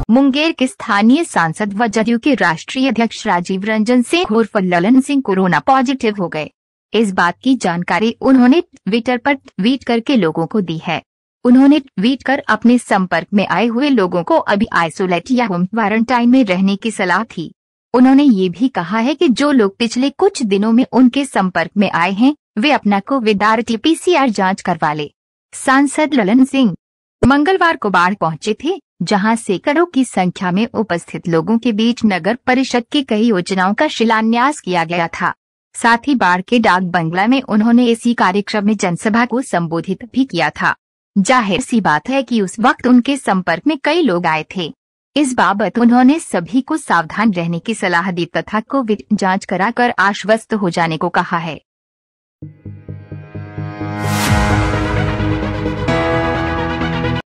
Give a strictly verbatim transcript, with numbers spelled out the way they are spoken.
मुंगेर के स्थानीय सांसद व जदयू के राष्ट्रीय अध्यक्ष राजीव रंजन सिंह उर्फ ललन सिंह कोरोना पॉजिटिव हो गए। इस बात की जानकारी उन्होंने ट्विटर पर ट्वीट करके लोगों को दी है। उन्होंने ट्वीट कर अपने संपर्क में आए हुए लोगों को अभी आइसोलेट या होम क्वारंटाइन में रहने की सलाह थी। उन्होंने ये भी कहा है कि जो लोग पिछले कुछ दिनों में उनके संपर्क में आए हैं वे अपना COVID R T P C R जांच करवा ले। सांसद ललन सिंह मंगलवार को बाढ़ पहुंचे थे, जहां सैकड़ों की संख्या में उपस्थित लोगों के बीच नगर परिषद की कई योजनाओं का शिलान्यास किया गया था। साथ ही बाढ़ के डाक बंगला में उन्होंने इसी कार्यक्रम में जनसभा को संबोधित भी किया था। जाहिर सी बात है कि उस वक्त उनके संपर्क में कई लोग आए थे। इस बाबत उन्होंने सभी को सावधान रहने की सलाह दी तथा कोविड जांच कराकर आश्वस्त हो जाने को कहा है।